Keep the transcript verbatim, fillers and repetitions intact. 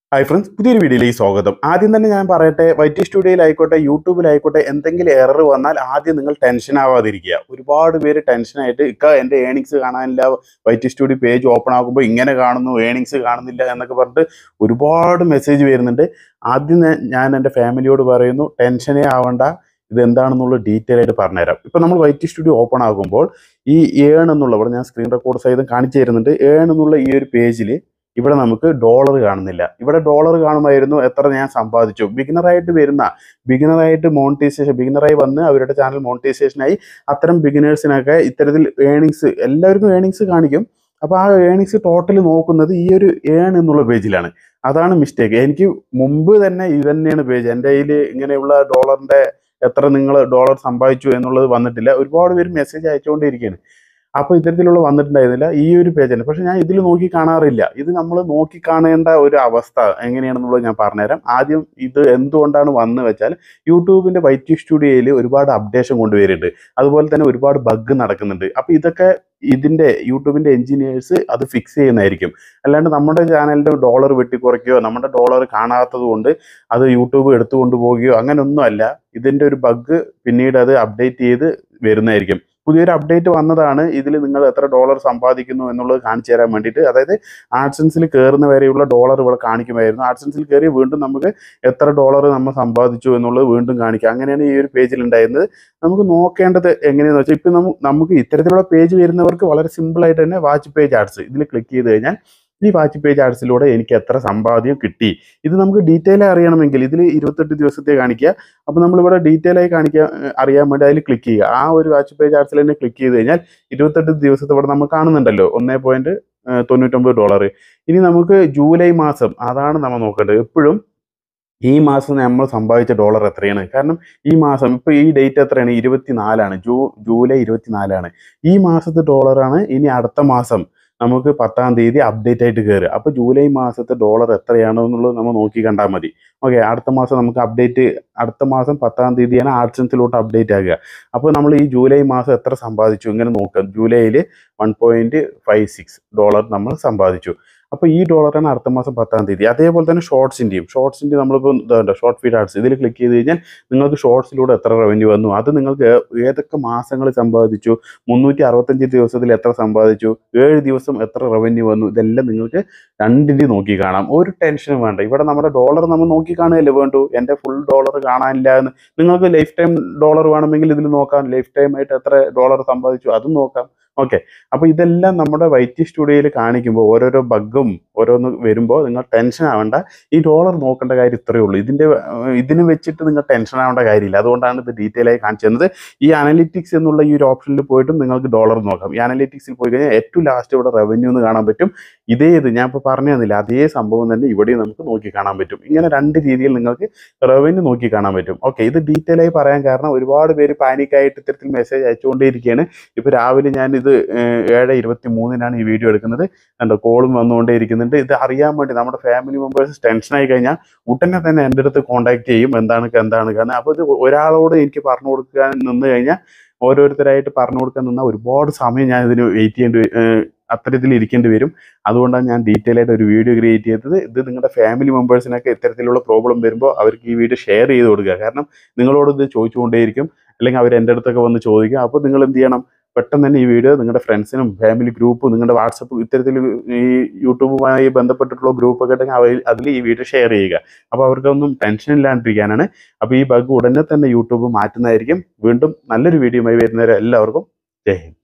Hi friends, പുതിയൊരു വീഡിയോയിലേക്ക് സ്വാഗതം. ആദ്യം തന്നെ ഞാൻ പറയട്ടെ, വൈറ്റി സ്റ്റുഡിയോയിലായിക്കോട്ടെ യൂട്യൂബിലായിക്കോട്ടെ എന്തെങ്കിലും എറർ വന്നാൽ ആദ്യം നിങ്ങൾ ടെൻഷൻ ആവാതിരിക്കുക. ഒരുപാട് പേര് ടെൻഷനായിട്ട് ഇക്ക എൻ്റെ ഏണിങ്സ് കാണാനില്ല, വൈറ്റി സ്റ്റുഡിയോ പേജ് ഓപ്പൺ ആകുമ്പോൾ ഇങ്ങനെ കാണുന്നു, ഏണിങ്സ് കാണുന്നില്ല എന്നൊക്കെ പറഞ്ഞിട്ട് ഒരുപാട് മെസ്സേജ് വരുന്നുണ്ട്. ആദ്യം ഞാൻ എൻ്റെ ഫാമിലിയോട് പറയുന്നു, ടെൻഷനേ ആവണ്ട, ഇതെന്താണെന്നുള്ള ഡീറ്റെയിൽ ആയിട്ട് പറഞ്ഞുതരാം. ഇപ്പം നമ്മൾ വൈറ്റി സ്റ്റുഡിയോ ഓപ്പൺ ആകുമ്പോൾ ഈ ഏൺ എന്നുള്ള, ഇവിടെ ഞാൻ സ്ക്രീൻ റെക്കോർഡ് സഹിതം കാണിച്ചു തരുന്നുണ്ട്. ഏൺ എന്നുള്ള ഈ ഒരു പേജിൽ ഇവിടെ നമുക്ക് ഡോളർ കാണുന്നില്ല. ഇവിടെ ഡോളർ കാണുമായിരുന്നു, എത്ര ഞാൻ സമ്പാദിച്ചു. ബിഗിനറായിട്ട് വരുന്ന ബിഗിനറായിട്ട് മോണിറ്റൈസേഷൻ ബിഗിനറായി വന്ന് അവരുടെ ചാനൽ മോണിറ്റൈസേഷനായി അത്തരം ബിഗിനേഴ്സിനൊക്കെ ഇത്തരത്തിൽ ഏണിങ്സ്, എല്ലാവർക്കും ഏണിങ്സ് കാണിക്കും. അപ്പോൾ ആ ഏണിങ്സ് ടോട്ടൽ നോക്കുന്നത് ഈ ഒരു ഏൺ എന്നുള്ള പേജിലാണ്. അതാണ് മിസ്റ്റേക്ക്. എനിക്ക് മുമ്പ് തന്നെ ഇത് തന്നെയാണ് പേജ്. എൻ്റെ കയ്യിൽ ഇങ്ങനെയുള്ള ഡോളറിൻ്റെ എത്ര നിങ്ങൾ ഡോളർ സമ്പാദിച്ചു എന്നുള്ളത് വന്നിട്ടില്ല. ഒരുപാട് പേര് മെസ്സേജ് അയച്ചുകൊണ്ടിരിക്കുകയാണ്. അപ്പോൾ ഇത്തരത്തിലുള്ള വന്നിട്ടുണ്ടായിരുന്നില്ല. ഈ ഒരു പേജ് തന്നെ. പക്ഷെ ഞാൻ ഇതിൽ നോക്കി കാണാറില്ല. ഇത് നമ്മൾ നോക്കി കാണേണ്ട ഒരു അവസ്ഥ എങ്ങനെയാണെന്നുള്ളത് ഞാൻ പറഞ്ഞുതരാം. ആദ്യം ഇത് എന്തുകൊണ്ടാണ് വന്നു വെച്ചാൽ, യൂട്യൂബിൻ്റെ വൈറ്റി സ്റ്റുഡിയോയിൽ ഒരുപാട് അപ്ഡേഷൻ കൊണ്ടുവരുന്നുണ്ട്. അതുപോലെ തന്നെ ഒരുപാട് ബഗ് നടക്കുന്നുണ്ട്. അപ്പോൾ ഇതൊക്കെ ഇതിൻ്റെ യൂട്യൂബിൻ്റെ എഞ്ചിനീയേഴ്സ് അത് ഫിക്സ് ചെയ്യുന്നതായിരിക്കും. അല്ലാണ്ട് നമ്മുടെ ചാനലിൻ്റെ ഡോളർ വെട്ടിക്കുറയ്ക്കുകയോ നമ്മുടെ ഡോളർ കാണാത്തത് കൊണ്ട് അത് യൂട്യൂബ് എടുത്തുകൊണ്ട് പോവുകയോ അങ്ങനെയൊന്നും അല്ല. ഇതിൻ്റെ ഒരു ബഗ് പിന്നീട് അത് അപ്ഡേറ്റ് ചെയ്ത് വരുന്നതായിരിക്കും. പുതിയൊരു അപ്ഡേറ്റ് വന്നതാണ്. ഇതിൽ നിങ്ങൾ എത്ര ഡോളർ സമ്പാദിക്കുന്നു എന്നുള്ളത് കാണിച്ചു തരാൻ വേണ്ടിയിട്ട്. അതായത് ആഡ്സൻസിൽ കയറുന്ന വരെയുള്ള ഡോളർ ഇവിടെ കാണിക്കുമായിരുന്നു. ആഡ്സൻസിൽ കയറി വീണ്ടും നമുക്ക് എത്ര ഡോളർ നമ്മൾ സമ്പാദിച്ചു എന്നുള്ളത് വീണ്ടും കാണിക്കുക. അങ്ങനെയാണ് ഈ ഒരു പേജിൽ ഉണ്ടായിരുന്നത്. നമുക്ക് നോക്കേണ്ടത് എങ്ങനെയാണെന്ന് വെച്ചാൽ, ഇപ്പം നമുക്ക് നമുക്ക് ഇത്തരത്തിലുള്ള പേജ് വരുന്നവർക്ക് വളരെ സിമ്പിളായിട്ട് തന്നെ വാച്ച് പേജ് ആഡ്സ് ഇതിൽ ക്ലിക്ക് ചെയ്ത് കഴിഞ്ഞാൽ ഈ വാച്ച് പേജ് ആഡ്സിലൂടെ എനിക്ക് എത്ര സമ്പാദ്യം കിട്ടി, ഇത് നമുക്ക് ഡീറ്റെയിൽ അറിയണമെങ്കിൽ ഇതിൽ ഇരുപത്തെട്ട് ദിവസത്തെ കാണിക്കുക. അപ്പോൾ നമ്മളിവിടെ ഡീറ്റെയിൽ ആയി കാണിക്കുക അറിയാൻ വേണ്ടി അതിൽ ക്ലിക്ക് ചെയ്യുക. ആ ഒരു വാച്ച് പേജ് ആഡ്സിൽ തന്നെ ക്ലിക്ക് ചെയ്ത് കഴിഞ്ഞാൽ ഇരുപത്തെട്ട് ദിവസത്തെ ഇവിടെ നമുക്ക് കാണുന്നുണ്ടല്ലോ, ഒന്നേ പോയിന്റ് തൊണ്ണൂറ്റൊമ്പത് ഡോളർ. ഇനി നമുക്ക് ജൂലൈ മാസം, അതാണ് നമ്മൾ നോക്കേണ്ടത് എപ്പോഴും. ഈ മാസം നമ്മൾ സമ്പാദിച്ച ഡോളർ എത്രയാണ്? കാരണം ഈ മാസം ഇപ്പോൾ ഈ ഡേറ്റ് എത്രയാണ്? ഇരുപത്തിനാലാണ്. ജൂ ജൂലൈ ഇരുപത്തിനാലാണ്. ഈ മാസത്തെ ഡോളറാണ് ഇനി അടുത്ത മാസം നമുക്ക് പത്താം തീയതി അപ്ഡേറ്റ് ആയിട്ട് കയറുക. അപ്പോൾ ജൂലൈ മാസത്തെ ഡോളർ എത്രയാണോ എന്നുള്ളത് നമ്മൾ നോക്കി കണ്ടാൽ മതി. ഓക്കെ, അടുത്ത മാസം നമുക്ക് അപ്ഡേറ്റ്, അടുത്ത മാസം പത്താം തീയതിയാണ് ആഡ്സൻസിലോട്ട് അപ്ഡേറ്റ് ആകുക. അപ്പോൾ നമ്മൾ ഈ ജൂലൈ മാസം എത്ര സമ്പാദിച്ചു ഇങ്ങനെ നോക്കുക. ജൂലൈയിൽ one point five six dollar നമ്മൾ സമ്പാദിച്ചു. അപ്പോൾ ഈ ഡോളറാണ് അടുത്ത മാസം പത്താം തീയതി. അതേപോലെ തന്നെ ഷോർട്സിൻ്റെയും ഷോർട്സിൻ്റെ നമ്മളിപ്പോൾ ഇതുണ്ട് ഷോർട്ട് ഫീഡ് ആർട്സ്, ഇതിൽ ക്ലിക്ക് ചെയ്ത് കഴിഞ്ഞാൽ നിങ്ങൾക്ക് ഷോർട്സിലൂടെ എത്ര റവന്യൂ വന്നു, അത് നിങ്ങൾക്ക് ഏതൊക്കെ മാസങ്ങൾ സമ്പാദിച്ചു, മുന്നൂറ്റി അറുപത്തഞ്ച് ദിവസത്തിൽ എത്ര സമ്പാദിച്ചു, ഏഴ് ദിവസം എത്ര റവന്യൂ വന്നു, ഇതെല്ലാം നിങ്ങൾക്ക് രണ്ടിൻ്റെ നോക്കി കാണാം. ഒരു ടെൻഷനും വേണ്ട. ഇവിടെ നമ്മുടെ ഡോളർ നമ്മൾ നോക്കി കാണുകയല്ലേ വേണ്ടു. എൻ്റെ ഫുൾ ഡോളർ കാണാനില്ല എന്ന്. നിങ്ങൾക്ക് ലൈഫ് ടൈം ഡോളർ വേണമെങ്കിൽ ഇതിൽ നോക്കാം. ലൈഫ് ടൈം ആയിട്ട് എത്ര ഡോളർ സമ്പാദിച്ചു അതും നോക്കാം. ഓക്കെ, അപ്പോൾ ഇതെല്ലാം നമ്മുടെ വൈറ്റി സ്റ്റുഡിയോയിൽ കാണിക്കുമ്പോൾ ഓരോരോ ബഗ്ഗും ഓരോന്ന് വരുമ്പോൾ നിങ്ങൾ ടെൻഷൻ ആവേണ്ട. ഈ ഡോളർ നോക്കേണ്ട കാര്യം ഇത്രയേ ഉള്ളൂ. ഇതിൻ്റെ ഇതിന് വെച്ചിട്ട് നിങ്ങൾ ടെൻഷൻ ആവേണ്ട കാര്യമില്ല. അതുകൊണ്ടാണ് ഇത് ഡീറ്റെയിൽ ആയി കാണിച്ചു തന്നത്. ഈ അനലിറ്റിക്സ് എന്നുള്ള ഈ ഒരു ഓപ്ഷനിൽ പോയിട്ടും നിങ്ങൾക്ക് ഡോളർ നോക്കാം. ഈ അനലിറ്റിക്സിൽ പോയി കഴിഞ്ഞാൽ ഏറ്റവും ലാസ്റ്റ് ഇവിടെ റവന്യൂ എന്ന് കാണാൻ പറ്റും. ഇതേ ഇത് ഞാൻ ഇപ്പോൾ പറഞ്ഞു തന്നില്ല, അതേ സംഭവം തന്നെ ഇവിടെയും നമുക്ക് നോക്കി കാണാൻ പറ്റും. ഇങ്ങനെ രണ്ട് രീതിയിൽ നിങ്ങൾക്ക് റവന്യൂ നോക്കി കാണാൻ പറ്റും. ഓക്കെ, ഇത് ഡീറ്റെയിൽ ആയി പറയാൻ കാരണം ഒരുപാട് പേര് പാനിക്കായിട്ട് ഇത്തരത്തിൽ മെസ്സേജ് അയച്ചുകൊണ്ടേയിരിക്കുകയാണ്. ഇപ്പോൾ രാവിലെ ഞാൻ ഇത് ഏഴ് ഇരുപത്തി മൂന്നിനാണ് ഈ വീഡിയോ എടുക്കുന്നത്. എന്താ കോളും വന്നുകൊണ്ടേ ഇരിക്കുന്നുണ്ട്. ഇത് അറിയാൻ വേണ്ടി നമ്മുടെ ഫാമിലി മെമ്പേഴ്സ് ടെൻഷനായി കഴിഞ്ഞാൽ ഉടനെ തന്നെ എൻ്റെ അടുത്ത് കോൺടാക്ട് ചെയ്യും, എന്താണ് എന്താണ് കാരണം. അപ്പോൾ ഇത് ഒരാളോട് എനിക്ക് പറഞ്ഞു കൊടുക്കാൻ നിന്ന് കഴിഞ്ഞാൽ, ഓരോരുത്തരായിട്ട് പറഞ്ഞു കൊടുക്കാൻ നിന്നാൽ ഒരുപാട് സമയം ഞാൻ ഇതിന് വെയിറ്റ് ചെയ്യേണ്ടി അത്തരത്തിൽ ഇരിക്കേണ്ടി വരും. അതുകൊണ്ടാണ് ഞാൻ ഡീറ്റെയിൽ ആയിട്ട് ഒരു വീഡിയോ ക്രിയേറ്റ് ചെയ്തത്. ഇത് നിങ്ങളുടെ ഫാമിലി മെമ്പേഴ്സിനൊക്കെ ഇത്തരത്തിലുള്ള പ്രോബ്ലം വരുമ്പോൾ അവർക്ക് ഈ വീഡിയോ ഷെയർ ചെയ്ത് കൊടുക്കുക. കാരണം നിങ്ങളോട് ഇത് ചോദിച്ചുകൊണ്ടേയിരിക്കും, അല്ലെങ്കിൽ അവർ എൻ്റെ അടുത്തൊക്കെ വന്ന് ചോദിക്കും. അപ്പോൾ നിങ്ങൾ എന്ത് ചെയ്യണം, പെട്ടെന്ന് തന്നെ ഈ വീഡിയോ നിങ്ങളുടെ ഫ്രണ്ട്സിനും ഫാമിലി ഗ്രൂപ്പും നിങ്ങളുടെ വാട്സപ്പ് ഇത്തരത്തിൽ ഈ യൂട്യൂബുമായി ബന്ധപ്പെട്ടിട്ടുള്ള ഗ്രൂപ്പൊക്കെ ഉണ്ടെങ്കിൽ അവർ അതിൽ ഈ വീഡിയോ ഷെയർ ചെയ്യുക. അപ്പോൾ അവർക്കൊന്നും ടെൻഷൻ ഇല്ലാണ്ടിരിക്കാനാണ്. അപ്പോൾ ഈ ബഗ് ഉടനെ തന്നെ യൂട്യൂബ് മാറ്റുന്നതായിരിക്കും. വീണ്ടും നല്ലൊരു വീഡിയോയുമായി വരുന്നവരെ എല്ലാവർക്കും ജയ് ഹിന്ദ്.